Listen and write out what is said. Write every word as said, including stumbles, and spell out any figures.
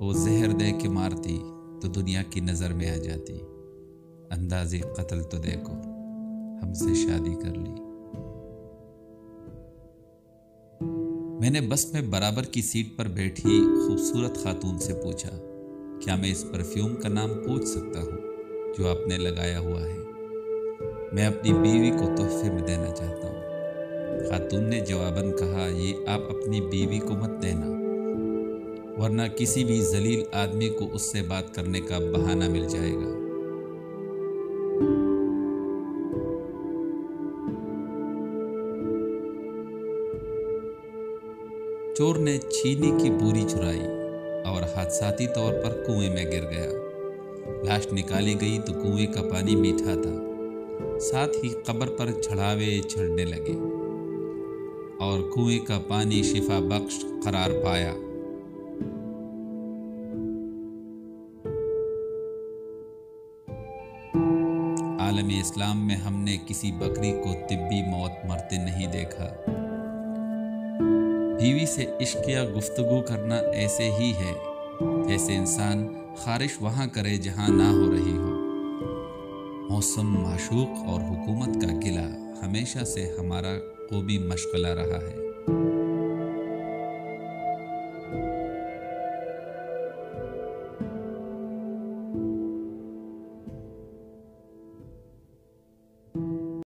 وہ زہر دے کے مارتی تو دنیا کی نظر میں آ جاتی، اندازے قتل تو دیکھو، ہم سے شادی کر لی۔ میں نے بس میں برابر کی سیٹ پر بیٹھی خوبصورت خاتون سے پوچھا، کیا میں اس پرفیوم کا نام پوچھ سکتا ہوں جو آپ نے لگایا ہوا ہے؟ میں اپنی بیوی کو تحفے میں دینا چاہتا ہوں۔ خاتون نے جواباً کہا، یہ آپ اپنی بیوی کو مت دینا، ورنہ کسی بھی ذلیل آدمی کو اس سے بات کرنے کا بہانہ مل جائے گا۔ چور نے چینی کی بوری چرائی اور حادثاتی طور پر کنویں میں گر گیا۔ لاش نکالی گئی تو کنویں کا پانی میٹھا تھا، ساتھ ہی قبر پر چھڑاوے چھڑنے لگے اور کنویں کا پانی شفا بخش قرار پایا۔ عالم اسلام میں ہم نے کسی بکری کو طبی موت مرتے نہیں دیکھا۔ بیوی سے عشق یا گفتگو کرنا ایسے ہی ہے جیسے انسان خارش وہاں کرے جہاں نہ ہو رہی ہو۔ موسم، معشوق اور حکومت کا گلہ ہمیشہ سے ہمارا قومی مشغلہ رہا ہے۔